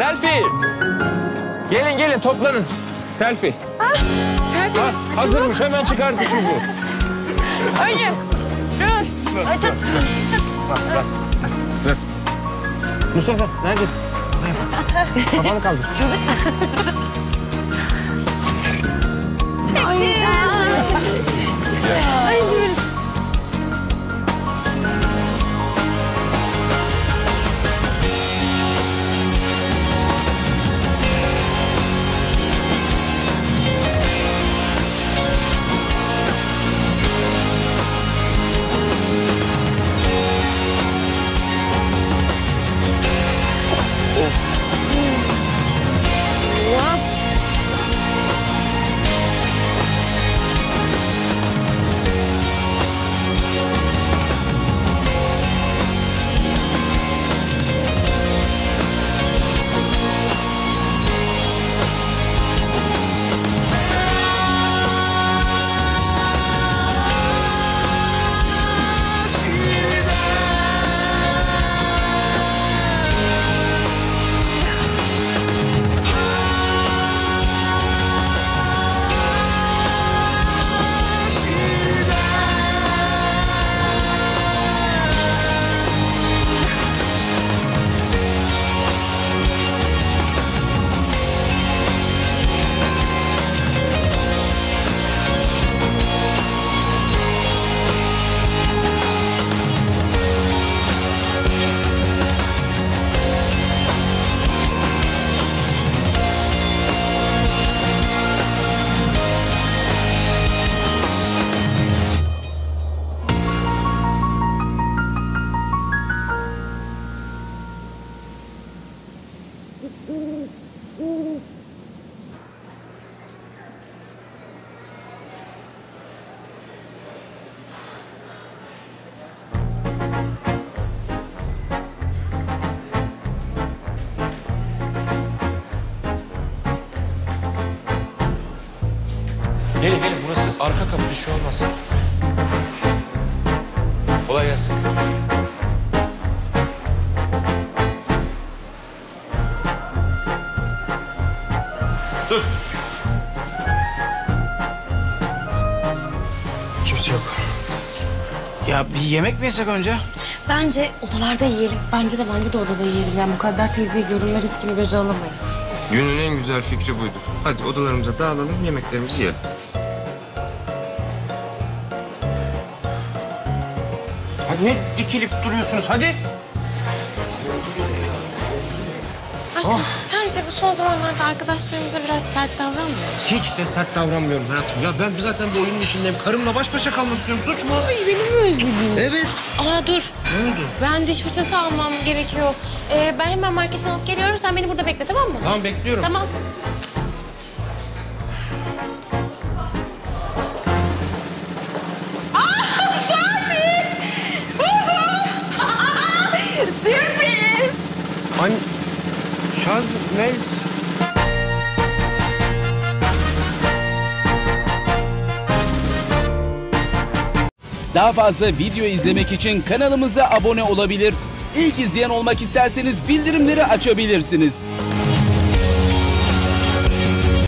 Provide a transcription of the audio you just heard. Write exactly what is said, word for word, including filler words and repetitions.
Selfie. Gelin gelin toplanın. Selfie. Ha? Selfie. Ha, hazırmış hemen çıkardı çocuğu. Öyle. Dur. Ay, dur. Bak bak. Dur. Mustafa neredesin? Kafanı kaldır. Çektim. Ay dur. Gelin gelin burası arka kapı bir şey olmaz. Kolay gelsin. Dur. Kimse yok. Ya bir yemek mi yesek önce? Bence odalarda yiyelim. Bence de bence de odada yiyelim. Yani Mukadder teyzeyi görünme riskini göze alamayız. Günün en güzel fikri buydu. Hadi odalarımıza dağılalım, yemeklerimizi yiyelim. Hadi ne dikilip duruyorsunuz hadi. Aşkım sence bu son zamanlarda arkadaşlarımıza biraz sert davranmıyor musun? Hiç de sert davranmıyorum hayatım. Ya ben zaten bu oyunun içindeyim. Karımla baş başa kalmak istiyorum. Suç mu? Ay beni mi özledin? Evet. Aa dur. Ne oldu? Ben diş fırçası almam gerekiyor. Ee, ben hemen marketten alıp geliyorum. Sen beni burada bekle, tamam mı? Tamam bekliyorum. Tamam. Sürpriz. An... Şaz, Mels. Daha fazla video izlemek için kanalımıza abone olabilir. İlk izleyen olmak isterseniz bildirimleri açabilirsiniz.